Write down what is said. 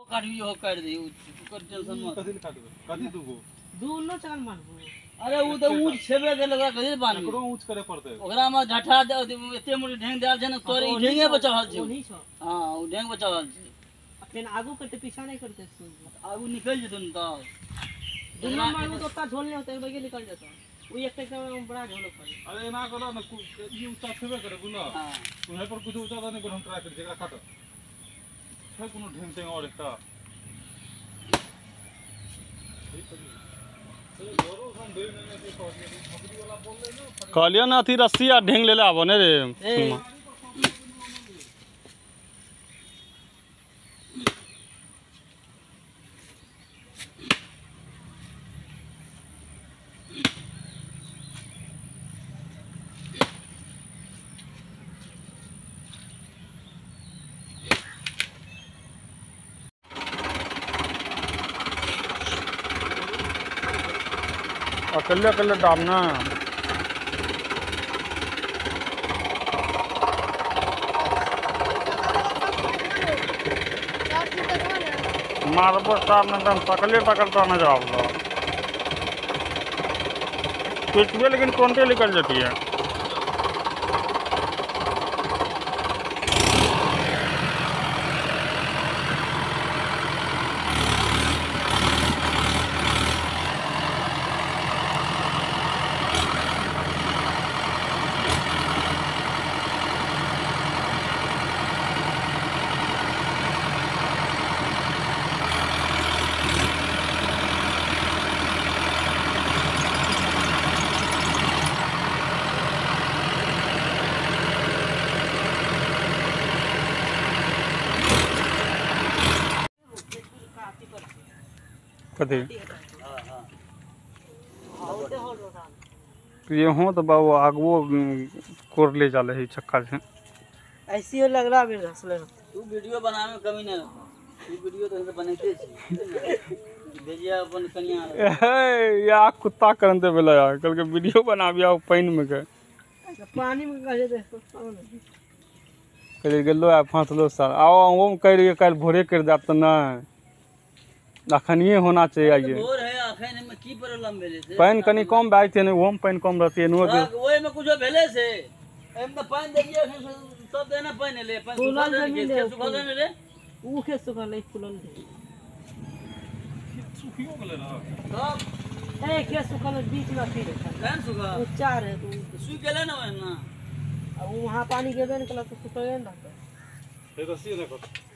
काटियो हो काट दे कर टेंशन मत कथि काटबे कथि दुगो दूनो चाल मारबो अरे वो तो ऊंच छेबे के लगा कथि बान एकरो ऊंच करे पड़ते ओकरा में झठा एते मोटी ढेंग देल छै न तोरे ढेंगे बचा रहल छै हां ओ ढेंग बचा रहल छै फेन आगू करते पीछा नहीं करते आगू निकल जेतौ न त दुनो मारू तो ओता झोल नहीं होता एक बगे निकल जाता वो एक एक में बड़ा झोल पड़े अरे ना करो न ई ऊंचा छेबे करे बुला हां उहे पर कुछ ऊंचा नहीं कर हम ट्राई कर जेकरा काट है कोनो ढेंग से और एकटा कहलियो ना अथी रस्सी आ ढेंग ले ले आबो ने रे अकेले अकेले डालना मारबो साहब ने एकदम सकले पकड़ता न जाओ पिछले लेकिन कौनटे निकल जाती है कथी ये हो तो बाबू आगवो कोर ले जाले है चक्का से ऐसी लग रहा है हंसले तू वीडियो बनावे में कमी नहीं ई वीडियो तो ऐसे बनैते छी भेजिया अपन कनिया ए या कुत्ता करन दे बेला कल के वीडियो बनाबिया पानी में के पानी में कहे दे कल गेलो आ फांसलो सर आओ हम कह रही कल भोरे कर देब त ना अखनिए होना चाहिए आइए भोर है अखन में की प्रॉब्लम भेले से पानी कनी कम बाई थे ओम पानी कम रहती है नो ओए में कुछो भेले से एम त पानी देलिए सब देना पानी ले पानी सुखल नहीं रे ऊ के सुखल नहीं फुलल दे सुखियो गेले ना तब ए के सुखल बीच में फिर कौन सुखल ऊंचा है तू सूख गेले ना अब वहां पानी गेबे न कला तो सुखल नहीं रहता फिर रस्सी ना कर